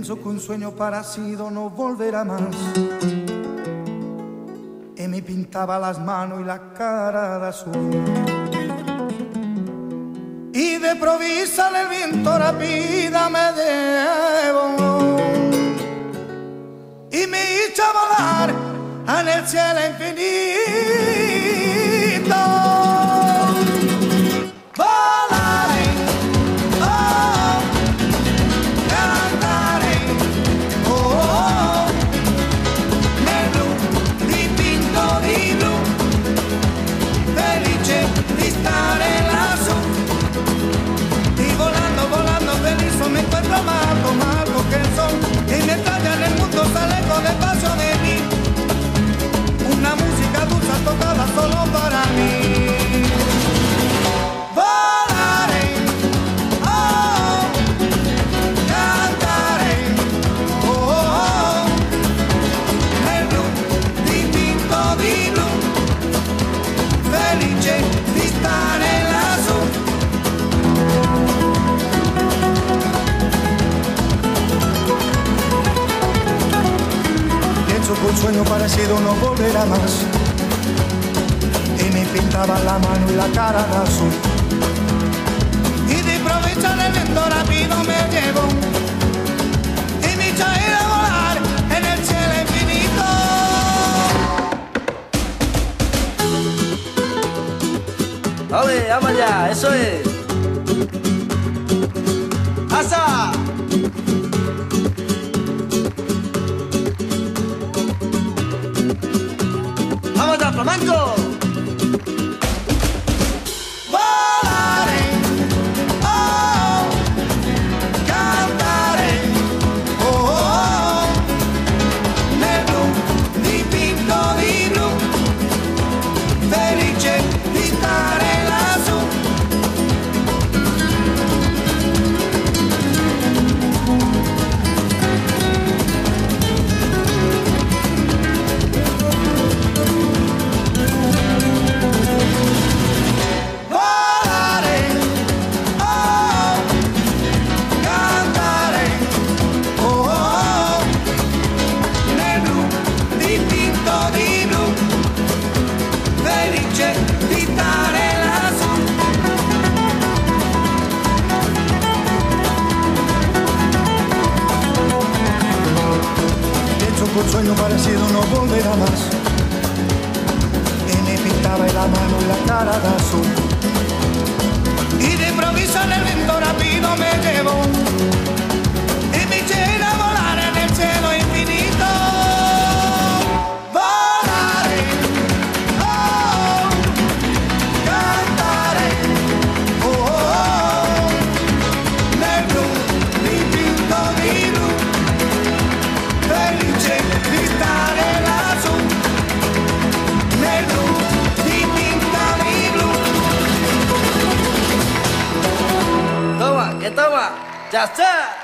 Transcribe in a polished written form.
Pienso que un sueño parecido no volverá más. Y me pintaba las manos y la cara de azul. Y de provisa el viento rápida me llevó y me hizo volar en el cielo infinito. Volaré, oh, cantaré, oh, oh, nel blu dipinto di blu, felice di stare lassù. Y volando, volando feliz me encuentro más alto que el sol. Y mientras ya en el mundo sale con despacio de mí, una música dulce tocada solo para mí. Volaré, oh, cantaré, oh, oh, nel blu dipinto di blu, felice di stare lassù. Un sueño parecido no volverá más. Y me pintaba la mano y la cara de azul. Y de aprovechar el viento rápido me llevó y me hizo ir a volar en el cielo infinito. ¡Ole, vamos allá! ¡Eso es! ¡Asa! ¡Flamenco! Volaré, oh, cantaré, oh, oh, nel blu dipinto di blu, felice di stare lassù. Un sueño parecido no volverá más. Y me pintaba la mano y la cara de azul. Y de improviso en el viento rápido me llevó y me hizo ir a volar en el cielo infinito. Volaré, oh, cantaré, oh, oh, nel blu dipinto di blu, felice di stare lassù, nel blu dipinta di blu. ¡Toma, que toma! ¡Ya está!